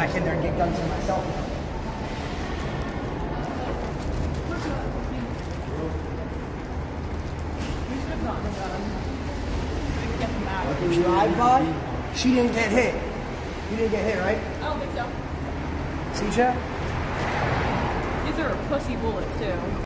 back in there and get guns for myself. Drive-by? She didn't get hit. You didn't get hit, right? I don't think so. Sisha? These are pussy bullets, too.